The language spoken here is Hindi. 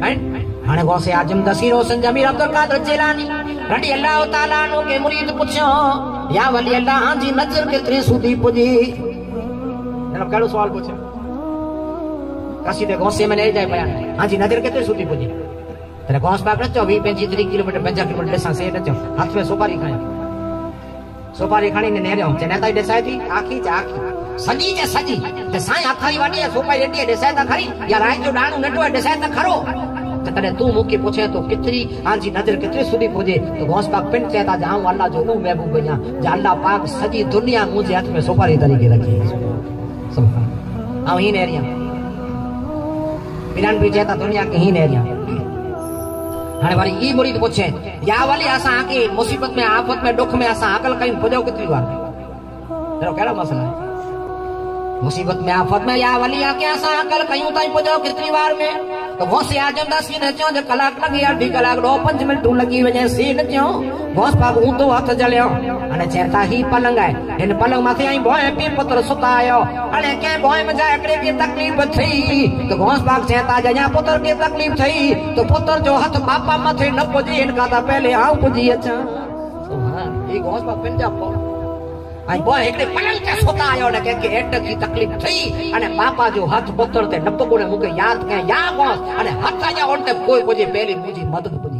हाणे गौसे आजम दसीर हुसैन जमीर अब्दुल कादिर जिलानी रडी अल्लाह तआला अन्हु के मुरीद पुछो या वली अल्लाह जी नजर केतरी सुधी पुजी जनाब कड़ो सवाल पूछे कसीदे गौसे में ले जाए बयान हां जी नजर केतरी सुधी पुजी तेरे गौस पाक न 24-25 किलोमीटर 50 किलोमीटर सा से न हाथ में सुपारी खाया सुपारी खानी ने नेरियो चने ताई देसाई थी आखी जाखी सजी जे सजी ते साई आखारी वाडी सुपारी एडी देसाई ता खरी या राय जो डाणू नटो देसाई ता खरो तने तू मुके पूछे तो कितरी हां जी नजर कितरी सुधी पुजे तो गौस पाक पिन कहता जाऊं अल्लाह जो नु महबूब या अल्लाह पाक सजी दुनिया मुझे हाथ में सुपारी तरीके रखी सुभान आ ही नेरिया बिरान भी जेता दुनिया के ही नेरिया हाने वाली ई मुरीद पूछे या वाली असा आके मुसीबत में आफत में दुख में असा अकल कहीं पुजो कितनी बार तेरो केड़ा मसला है मुसीबत में आफत में या वाली आके असा अकल कहीं ताई पुजो कितनी बार में तो गौसे आजम दा सीन चो जे कलाक लगी 2 कलाक 5 मिनट लगी वजे सीन चो गौस पाक ऊंधो हाथ जलियो अने चेता ही पलंग है इन पलंग माथे आई बोए पी पुत्र सुतायो अने के बोए में जाए एकड़े की तकलीफ थई तो गौस पाक चेता जया पुत्र की तकलीफ थई तो पुत्र जो हाथ बापा माथे न पुजी इनका ता पहले आऊं पुजी अचा सुभान ई गौस पाक पिन जा पो आई बोए एकड़े पलंग ते सुतायो ने के एट की तकलीफ थई अने बापा जो हाथ पुत्र ते न पगुणे मुके याद के या गौस अने हाथ जा ओटे कोई पुजी पहली मुजी मदद